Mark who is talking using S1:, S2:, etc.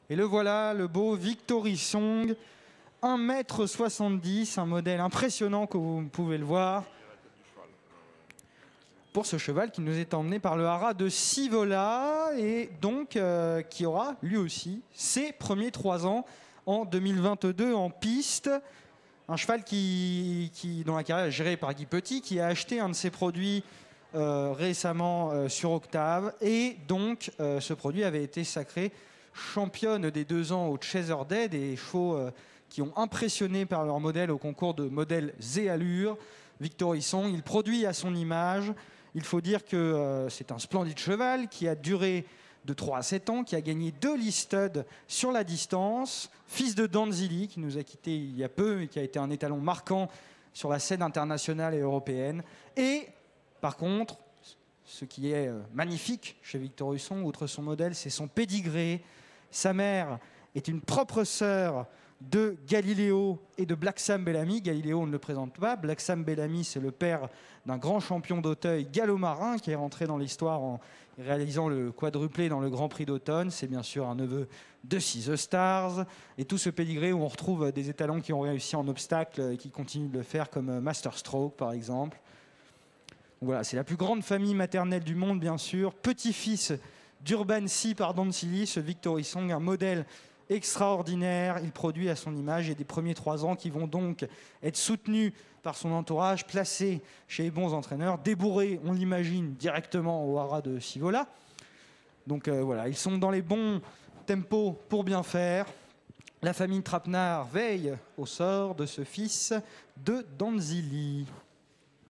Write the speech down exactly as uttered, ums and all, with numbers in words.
S1: Et le voilà, le beau Victory Song, un mètre soixante-dix, un modèle impressionnant comme vous pouvez le voir. Pour ce cheval qui nous est emmené par le haras de Sivola et donc euh, qui aura lui aussi ses premiers trois ans en deux mille vingt-deux en piste. Un cheval qui, qui, dont la carrière est gérée par Guy Petit, qui a acheté un de ses produits euh, récemment euh, sur Octave. Et donc, euh, ce produit avait été sacré championne des deux ans au Chaser Day, des chevaux euh, qui ont impressionné par leur modèle au concours de modèles Z Allure. Victory Song, il produit à son image. Il faut dire que euh, c'est un splendide cheval qui a duré de trois à sept ans, qui a gagné deux listed sur la distance, fils de Danzili, qui nous a quittés il y a peu et qui a été un étalon marquant sur la scène internationale et européenne. Et par contre, ce qui est magnifique chez Victory Song, outre son modèle, c'est son pédigré. Sa mère est une propre sœur de Galileo et de Black Sam Bellamy. Galileo, on ne le présente pas. Black Sam Bellamy, c'est le père d'un grand champion d'Auteuil gallo-marin qui est rentré dans l'histoire en réalisant le quadruplé dans le Grand Prix d'automne. C'est bien sûr un neveu de Six The Stars. Et tout ce pédigré où on retrouve des étalons qui ont réussi en obstacle et qui continuent de le faire, comme Master Stroke, par exemple. Donc voilà, c'est la plus grande famille maternelle du monde, bien sûr. Petit-fils d'Urban Sea par Danzili, ce Victory Song, un modèle extraordinaire. Il produit à son image et des premiers trois ans qui vont donc être soutenus par son entourage, placés chez les bons entraîneurs, débourrés, on l'imagine, directement au haras de Sivola. Donc euh, voilà, ils sont dans les bons tempos pour bien faire. La famille Trapenard veille au sort de ce fils de Danzili.